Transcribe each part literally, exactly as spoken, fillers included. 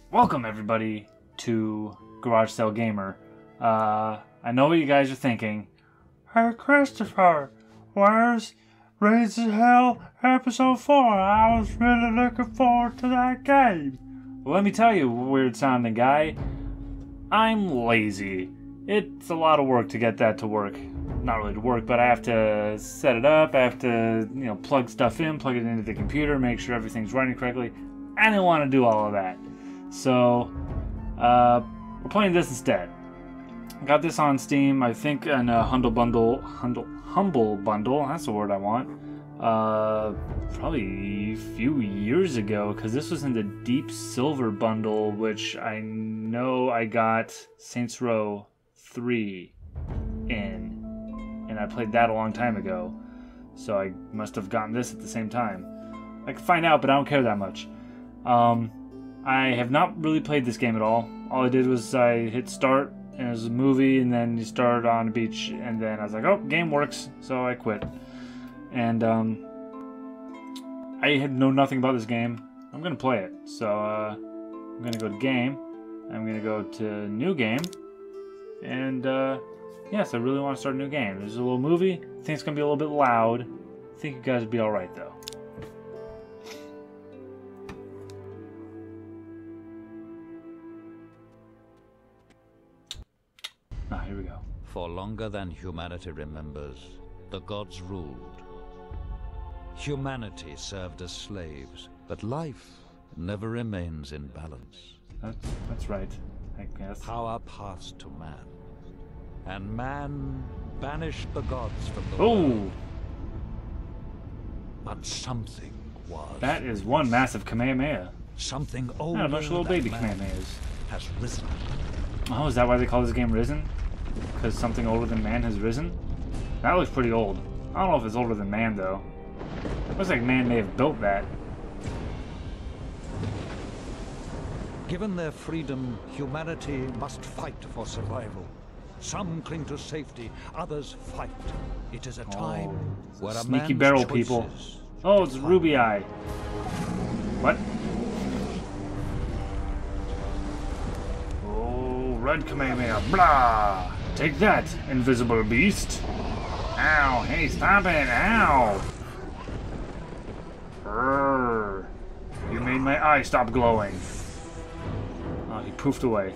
Welcome everybody to Garage Sale Gamer. Uh, I know what you guys are thinking. Hey Christopher, where's Raids to Hell episode four? I was really looking forward to that game. Well, let me tell you, weird sounding guy, I'm lazy. It's a lot of work to get that to work. Not really to work, but I have to set it up, I have to, you know, plug stuff in, plug it into the computer, make sure everything's running correctly. I didn't want to do all of that. So, uh, we're playing this instead. Got this on Steam, I think, in a Humble Bundle, Humble, Humble Bundle, that's the word I want, uh, probably a few years ago, because this was in the Deep Silver Bundle, which I know I got Saints Row three in, and I played that a long time ago, so I must have gotten this at the same time. I can find out, but I don't care that much. Um... I have not really played this game at all. All I did was I hit start, and it was a movie, and then you started on the beach, and then I was like, oh, game works, so I quit. And um, I had know nothing about this game. I'm going to play it. So uh, I'm going to go to game. I'm going to go to new game. And uh, yes, I really want to start a new game. There's a little movie. I think it's going to be a little bit loud. I think you guys will be alright, though. Ah, here we go. For longer than humanity remembers, the gods ruled. Humanity served as slaves, but life never remains in balance. That's, that's right, I guess. Power passed to man, and man banished the gods from the Oh! world. But something was. That is one massive Kamehameha. Something older Yeah, a bunch of little baby than man Kamehamehas. has risen. Oh, is that why they call this game Risen? Because something older than man has risen? That looks pretty old. I don't know if it's older than man, though. Looks like man may have built that. Given their freedom, humanity must fight for survival. Some cling to safety, others fight. It is a time Oh, where a sneaky man's barrel choices people. Oh, it's define- Ruby Eye. What? Oh, red Kamehameha. Blah! Take that, invisible beast. Ow, hey, stop it, ow. Brrr. You made my eye stop glowing. Oh, he poofed away.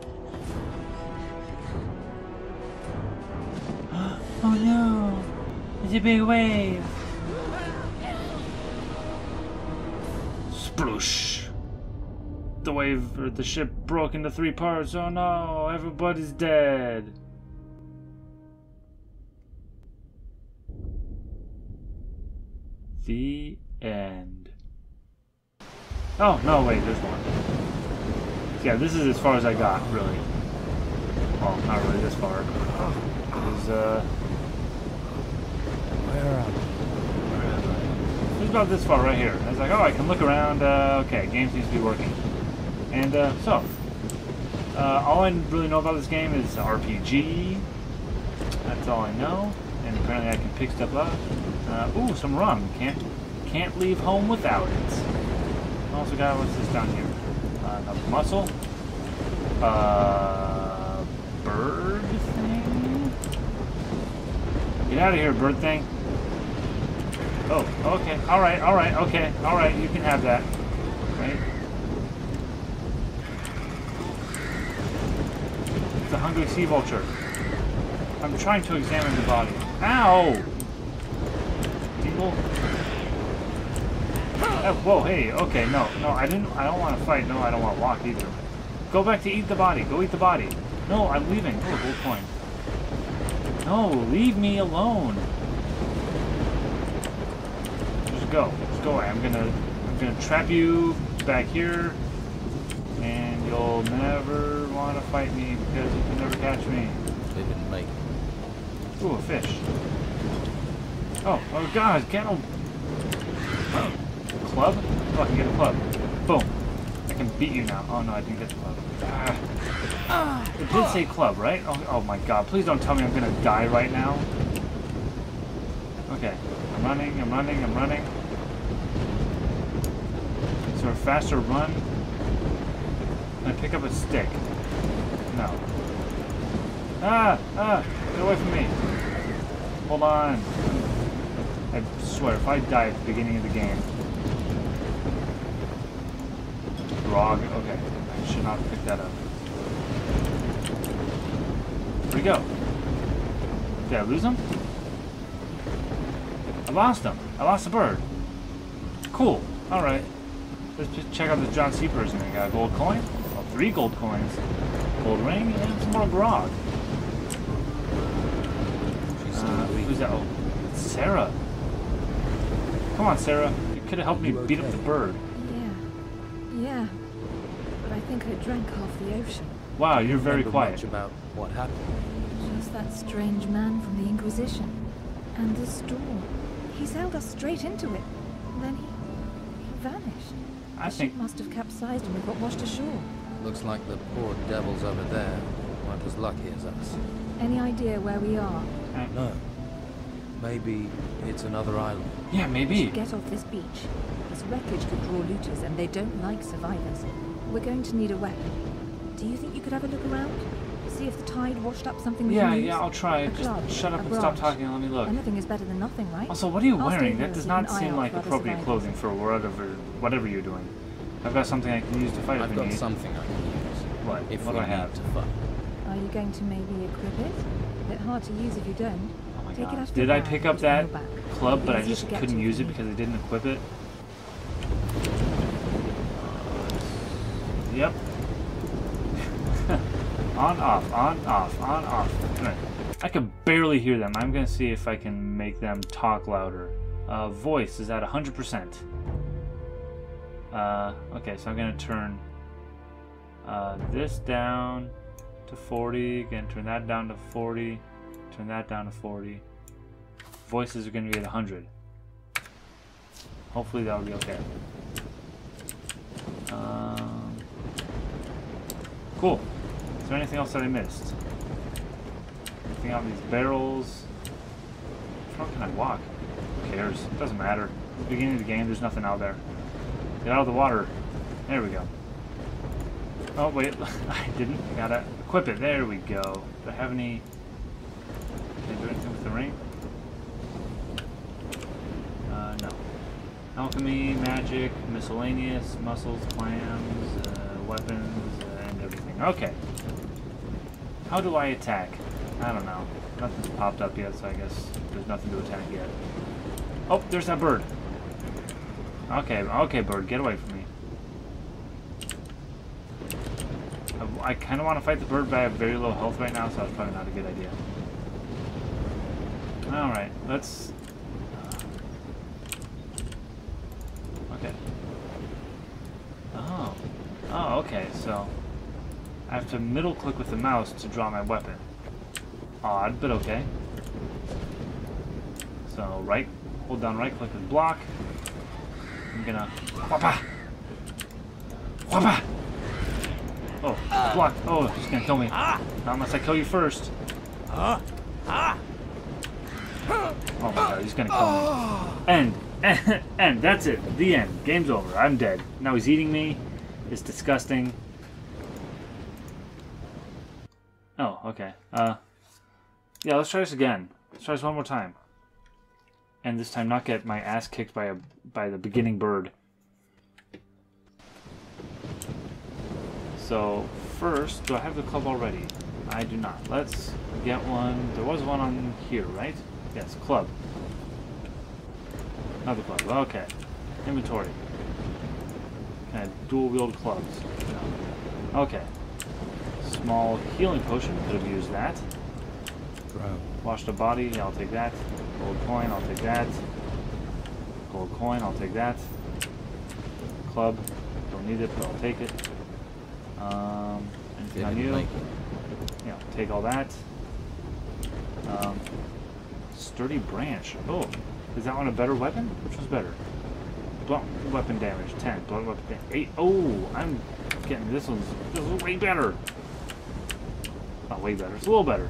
Oh no, it's a big wave. Sploosh. The wave, or the ship broke into three parts. Oh no, everybody's dead. The end. Oh, no, wait, there's one. Yeah, this is as far as I got, really. Well, not really this far. It was, uh... Where am I? Where am I? It was about this far right here. I was like, oh, I can look around. Uh, okay, game seems to be working. And, uh, so. Uh, all I really know about this game is R P G. That's all I know. And apparently I can pick stuff up. Uh, ooh, some rum. Can't can't leave home without it. Also got, what's this down here? Uh, another muscle. Uh, bird thing? Get out of here, bird thing. Oh, okay. Alright, alright, okay. Alright, you can have that. Right? It's a hungry sea vulture. I'm trying to examine the body. Ow! People. Oh, whoa, hey, okay, no, no, I didn't, I don't want to fight, no, I don't want to walk either. Go back to eat the body, go eat the body. No, I'm leaving. Oh, gold coin. No, leave me alone. Just go, just go away. I'm gonna, I'm gonna trap you back here, and you'll never want to fight me because you can never catch me. They didn't make it. Ooh, a fish. Oh, oh god, get him! Club? Oh, I can get a club. Boom. I can beat you now. Oh no, I didn't get the club. Ah. It did say club, right? Oh, oh my god, please don't tell me I'm gonna die right now. Okay. I'm running, I'm running, I'm running. Is there a faster run? Can I pick up a stick? No. Ah! Ah! Get away from me! Hold on. I swear, if I die at the beginning of the game... Grog. Okay. I should not pick that up. Where'd he go? Did I lose him? I lost him. I lost the bird. Cool. Alright. Let's just check out this John C. person. I got a gold coin. Well, three gold coins. Gold ring, and some more grog. Uh, who's that? Oh, it's Sarah. Come on, Sarah. You could have helped me beat up the bird. Yeah. Yeah. But I think I drank half the ocean. Wow, you're very quiet. Much about what happened. Just that strange man from the Inquisition. And the storm. He sailed us straight into it. Then he... he vanished. I the think... ship must have capsized and we got washed ashore. Looks like the poor devils over there weren't as lucky as us. Any idea where we are? Uh, No. Maybe it's another island. yeah, maybe. Get off this beach. This wreckage could draw looters and they don't like survivors. We're going to need a weapon. Do you think you could have a look around? See if the tide washed up something we Yeah, can use? yeah, I'll try. A Just club, shut up a and stop branch. talking and let me look. Anything is better than nothing, right? Also, what are you I'll stay wearing? here That does and not keep an eye seem out like for other appropriate survivors. clothing for whatever whatever you're doing. I've got something I can use to fight I've if I got need. something I can use. What? If What we do I have? need to fight. Are you going to maybe equip it? A bit hard to use if you don't. Oh my Take it god. out of Did your I bag, pick up put it on that your back. club, but I Easier just to get couldn't to use if it you because I didn't equip it? Yep. On, off, on, off, on, off. Alright. I can barely hear them. I'm gonna see if I can make them talk louder. Uh, voice is at one hundred percent. Uh, okay, so I'm gonna turn uh, this down to forty. Again, turn that down to forty. Turn that down to forty. Voices are gonna be at one hundred. Hopefully that'll be okay. Um, cool. Is there anything else that I missed? Anything out of these barrels? How far can I walk? Who cares? It doesn't matter. At the beginning of the game, there's nothing out there. Get out of the water. There we go. Oh, wait. I didn't. I gotta equip it. There we go. Do I have any... Can I do anything with the ring? Uh, no. Alchemy, magic, miscellaneous, muscles, clams, uh, weapons, uh, and everything. Okay. How do I attack? I don't know. Nothing's popped up yet, so I guess there's nothing to attack yet. Oh, there's that bird. Okay, okay, bird, get away from me. I, I kind of want to fight the bird, but I have very low health right now, so that's probably not a good idea. Alright, let's... Okay. Oh. Oh, okay, so... I have to middle click with the mouse to draw my weapon. Odd, but okay. So, right, hold down right click with block. I'm gonna... Whoppa! Whoppa! Oh, block. Oh, he's gonna kill me. Not unless I kill you first. Oh my god, he's gonna kill me. End. End. End. That's it. The end. Game's over. I'm dead. Now he's eating me. It's disgusting. Oh, okay. Uh, yeah, let's try this again. Let's try this one more time. And this time not get my ass kicked by a by the beginning bird. So, first, do I have the club already? I do not. Let's get one. There was one on here, right? Yes, club. Another club. Okay. Inventory. Can I dual wield clubs? No. Okay. Small healing potion. Could have used that. Grow. Wash the body. Yeah, I'll take that. Gold coin. I'll take that. Gold coin. I'll take that. Club. Don't need it, but I'll take it. Um, anything on you? Like Yeah, take all that. Um, sturdy branch. Oh, is that one a better weapon? Which was better? Blunt weapon damage, ten. Blunt weapon damage, eight. Oh, I'm getting this one's this is way better. Not way better. It's a little better.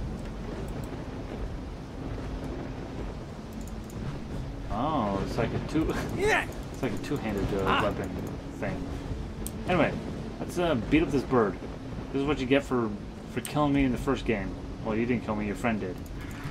Oh, it's like a two. It's like a two-handed uh, weapon thing. Anyway, Let's uh, beat up this bird. This is what you get for, for killing me in the first game. Well, you didn't kill me, your friend did.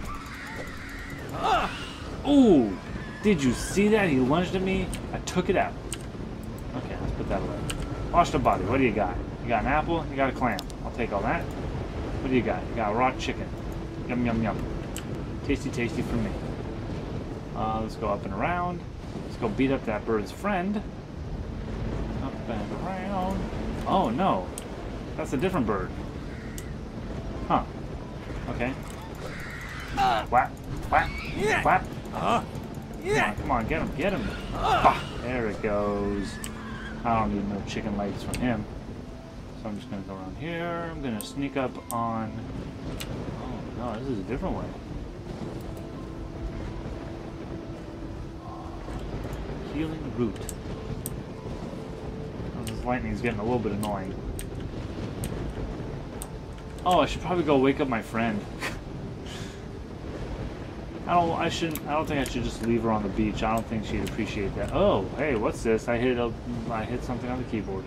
Ooh! Did you see that? He lunged at me. I took it out. Okay, let's put that away. Wash the body. What do you got? You got an apple? You got a clam. I'll take all that. What do you got? You got a raw chicken. Yum, yum, yum. Tasty, tasty for me. Uh, let's go up and around. Let's go beat up that bird's friend. Up and around. Oh, no. That's a different bird. Huh. Okay. Whap. Whap. Whap. Uh, Come on, come on, get him, get him. Ah, there it goes. I don't need no chicken legs from him. So I'm just gonna go around here. I'm gonna sneak up on... Oh no, this is a different way. Healing root. Oh, this lightning's getting a little bit annoying. Oh, I should probably go wake up my friend. I don't. I shouldn't. I don't think I should just leave her on the beach. I don't think she'd appreciate that. Oh, hey, what's this? I hit a. I hit something on the keyboard.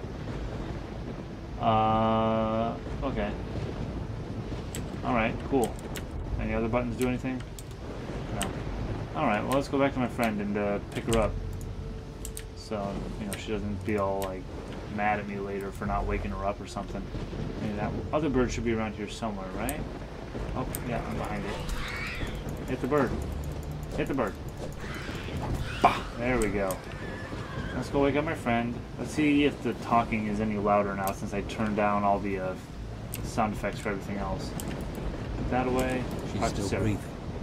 Uh. Okay. All right. Cool. Any other buttons do anything? No. All right. Well, let's go back to my friend and uh, pick her up. So you know she doesn't feel like mad at me later for not waking her up or something. Maybe that other bird should be around here somewhere, right? Oh, yeah, I'm behind it. Hit the bird. Hit the bird. Bah! There we go. Let's go wake up my friend. Let's see if the talking is any louder now since I turned down all the uh, sound effects for everything else. Put that away. She's Talk to still Sarah. breathing.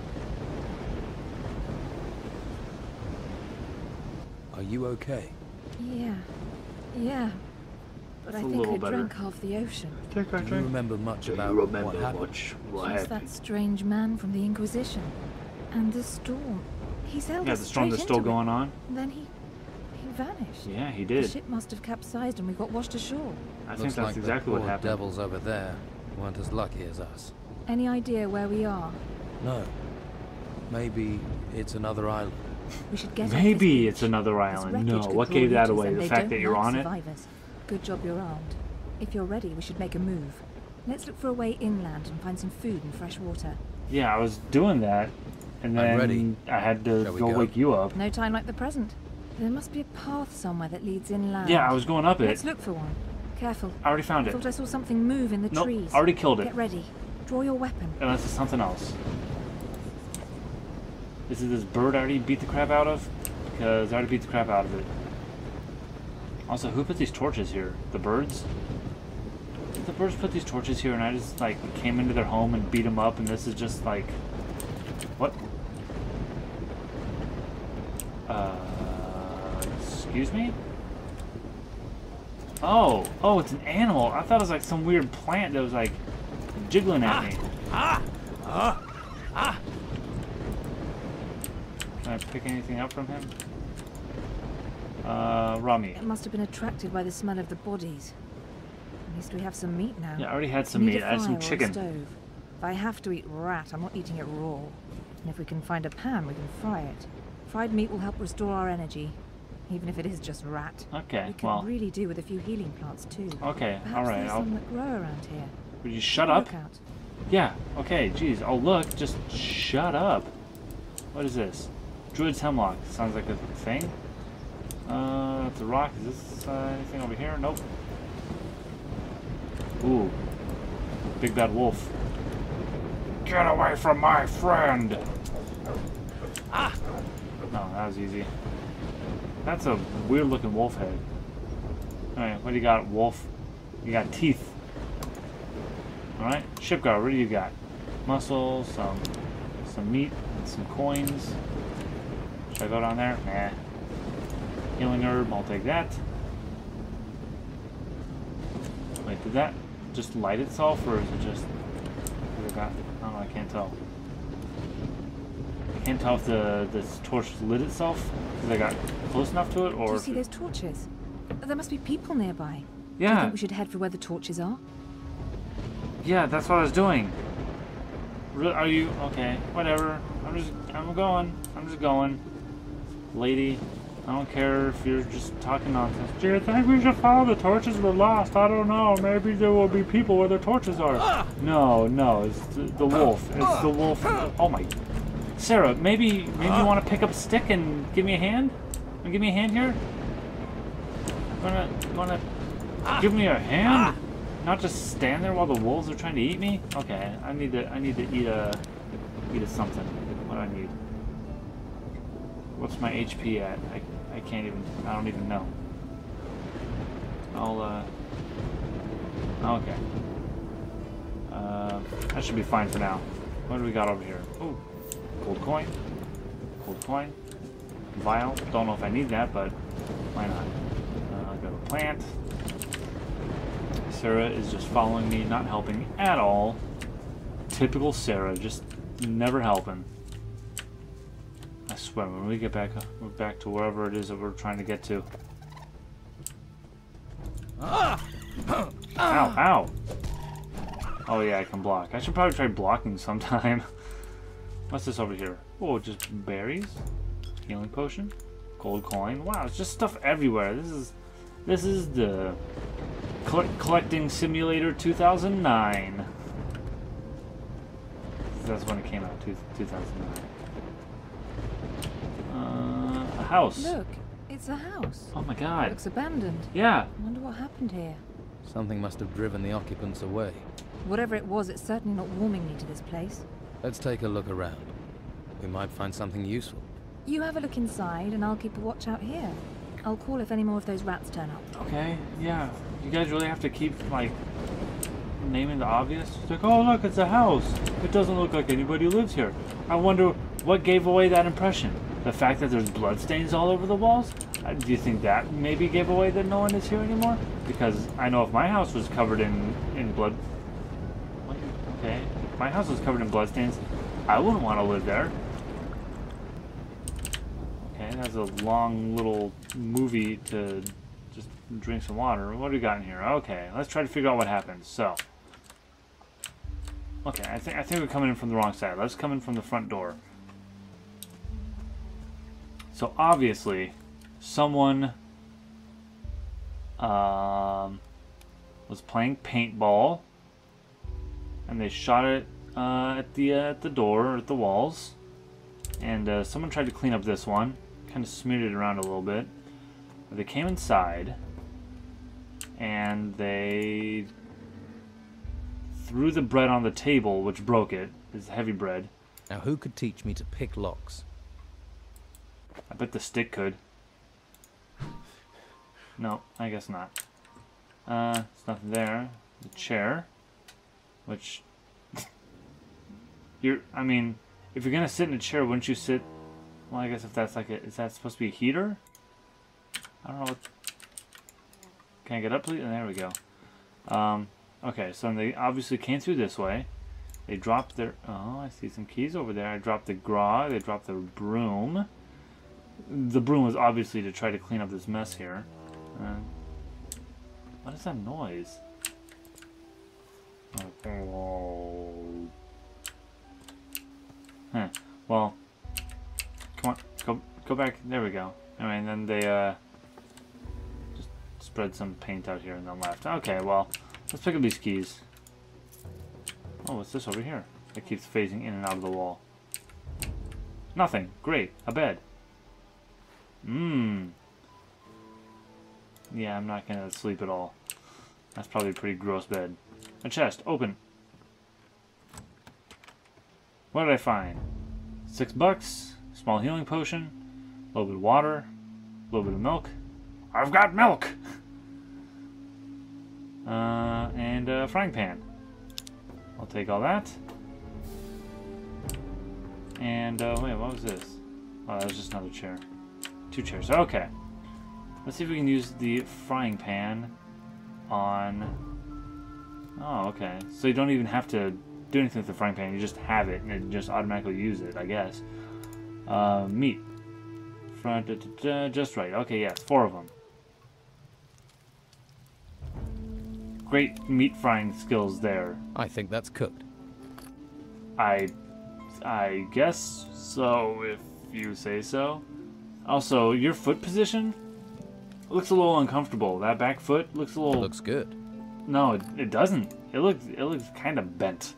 Are you okay? Yeah. Yeah. But That's I a think little I better. drank half the ocean. Take our Do you remember much Do about you remember what happened? much what Just happened? that strange man from the Inquisition. And the storm. He sailed Yeah, us the storm straight that's still into it. going on. And then he... he vanished. Yeah, he The did. ship must have capsized and we got washed ashore. I think Looks that's like exactly the what poor happened. devils over there weren't as lucky as us. Any idea where we are? No. Maybe it's another island. We should get off this Maybe beach. it's another This island. wreckage No, could what draw gave that leeches away? and The they fact don't that you're like on it? survivors. Good job you're armed. If you're ready, we should make a move. Let's look for a way inland and find some food and fresh water. Yeah, I was doing that, and I'm then ready. I had to Shall we go go? wake you up. No time like the present. There must be a path somewhere that leads inland. Yeah, I was going up it. Let's look for one. Careful. I already found I it. thought I saw something move in the Nope, trees. already killed it. Get ready. Draw your weapon. Unless it's something else. Is it this bird I already beat the crap out of? Because I already beat the crap out of it. Also, who put these torches here? The birds? Did the birds put these torches here and I just, like, came into their home and beat them up and this is just, like... What? Uh... Excuse me? Oh! Oh, it's an animal! I thought it was, like, some weird plant that was, like, jiggling at me. ah, ah, ah. Can I pick anything up from him? Uh, Rami. It must have been attracted by the smell of the bodies. At least we have some meat now. Yeah, I already had some Need meat. a I had some fire or a chicken. stove. If I have to eat rat, I'm not eating it raw. And if we can find a pan, we can fry it. Fried meat will help restore our energy, even if it is just rat. Okay, We could well, really do with a few healing plants too. okay, Perhaps alright. there's I'll... some that grow around here. Would you shut Have a up? look out. Yeah, okay, jeez. Oh, look, just shut up. What is this? Druid's Hemlock. Sounds like a thing. Uh, that's a rock. Is this uh, anything over here? Nope. Ooh. Big bad wolf. Get away from my friend! Ah! No, that was easy. That's a weird looking wolf head. Alright, what do you got, wolf? You got teeth. Alright, Shipguard, what do you got? Muscle, some some meat, and some coins. Should I go down there? Nah. Healing herb, I'll take that. Wait, did that just light itself, or is it just... I got, I don't know, I can't tell. I can't tell if the, the torch lit itself, because I got close enough to it, Do or... you if see it- those torches? There must be people nearby. Do you Yeah, think we should head for where the torches are? yeah, that's what I was doing. Re- Are you... Okay, whatever. I'm just... I'm going. I'm just going. Lady. I don't care if you're just talking nonsense. Do you think we should follow the torches? We're lost. I don't know. Maybe there will be people where the torches are. No, no, it's the, the wolf. It's the wolf. Oh my. Sarah, maybe maybe you want to pick up a stick and give me a hand? Wanna give me a hand here? You wanna, you wanna give me a hand? Not just stand there while the wolves are trying to eat me? Okay, I need to I need to eat a eat a something. What do I need? What's my H P at? I I can't even I don't even know. I'll uh okay. Uh that should be fine for now. What do we got over here? Ooh. Gold coin. Gold coin. Vial. Don't know if I need that, but why not? Uh, I got a plant. Sarah is just following me, not helping at all. Typical Sarah, just never helping. I swear, when we get back, we're back to wherever it is that we're trying to get to. Ow! Ow! Oh yeah, I can block. I should probably try blocking sometime. What's this over here? Oh, just berries, healing potion, gold coin. Wow, it's just stuff everywhere. This is, this is the collecting simulator two thousand nine. That's when it came out, two thousand nine. Uh, a house. Look, it's a house. Oh my It god. looks abandoned. Yeah. I wonder what happened here. Something must have driven the occupants away. Whatever it was, it's certainly not warming me to this place. Let's take a look around. We might find something useful. You have a look inside, and I'll keep a watch out here. I'll call if any more of those rats turn up. Okay. Yeah. You guys really have to keep like naming the obvious. It's like, oh look, it's a house. It doesn't look like anybody lives here. I wonder what gave away that impression. The fact that there's bloodstains all over the walls? Uh, do you think that maybe gave away that no one is here anymore? Because I know if my house was covered in in blood. What? Okay. If my house was covered in bloodstains, I wouldn't want to live there. Okay, that's a long little movie to just drink some water. What do we got in here? Okay, let's try to figure out what happens. So, okay, I think I think we're coming in from the wrong side. Let's come in from the front door. So obviously, someone um, was playing paintball, and they shot it uh, at the uh, at the door or at the walls, and uh, someone tried to clean up this one, kind of smeared it around a little bit. They came inside, and they threw the bread on the table, which broke it. It's heavy bread. Now, who could teach me to pick locks? I bet the stick could. No, I guess not. Uh, there's nothing there. The chair, which you're. I mean, if you're gonna sit in a chair, wouldn't you sit? Well, I guess if that's like a, is that supposed to be a heater? I don't know. What, can I get up, please? There we go. Um, okay, so they obviously came through this way. They dropped their. Oh, I see some keys over there. I dropped the grog. They dropped the broom. The broom was obviously to try to clean up this mess here. Uh, what is that noise? Oh. Huh. Well, come on, go go back. There we go. Anyway, and then they uh, just spread some paint out here and then left. Okay, well, let's pick up these keys. Oh, what's this over here? It keeps phasing in and out of the wall. Nothing. Great. A bed. Mmm. Yeah, I'm not gonna sleep at all. That's probably a pretty gross bed. A chest. Open. What did I find? Six bucks. Small healing potion. A little bit of water. A little bit of milk. I've got milk! Uh, and a frying pan. I'll take all that. And, uh, wait, what was this? Oh, that was just another chair. Two chairs. Okay. Let's see if we can use the frying pan on... Oh, okay. So you don't even have to do anything with the frying pan. You just have it, and it just automatically use it, I guess. Uh, meat. Front, da, da, da, just right. Okay, yes, four of them. Great meat frying skills there. I think that's cooked. I... I guess so, if you say so. Also, your foot position looks a little uncomfortable. That back foot looks a little... Looks good. No, it, it doesn't. It looks it looks kind of bent.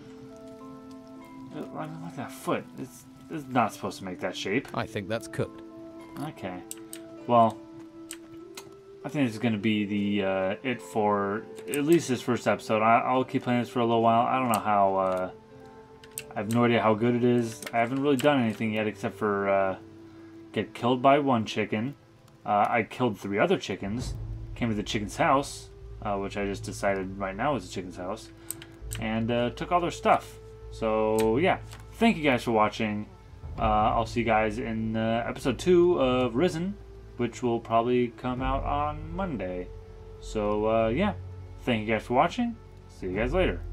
Look at that foot. It's, it's not supposed to make that shape. I think that's cooked. Okay. Well, I think this is going to be the uh, it for at least this first episode. I, I'll keep playing this for a little while. I don't know how... Uh, I have no idea how good it is. I haven't really done anything yet except for uh, get killed by one chicken. Uh, I killed three other chickens. Came to the chicken's house, uh, which I just decided right now is the chicken's house. And uh, took all their stuff. So, yeah. Thank you guys for watching. Uh, I'll see you guys in uh, episode two of Risen, which will probably come out on Monday. So, uh, yeah. Thank you guys for watching. See you guys later.